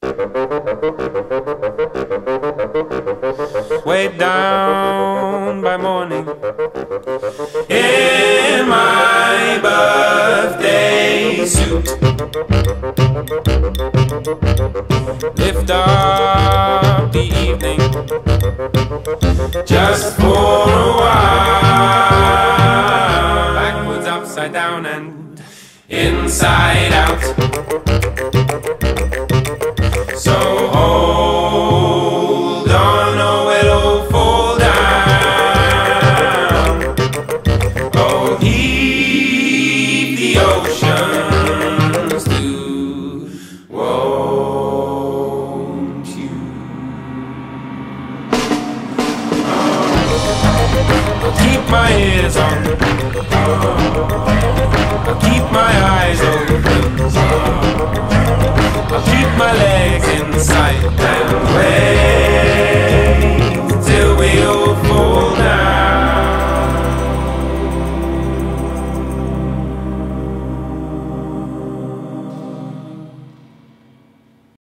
Way down by morning in my birthday suit. Lift up the evening just for a while. Backwards, upside down, and inside out. So hold on or it'll fall down. Oh, heave the oceans too, won't you? I'll keep my ears on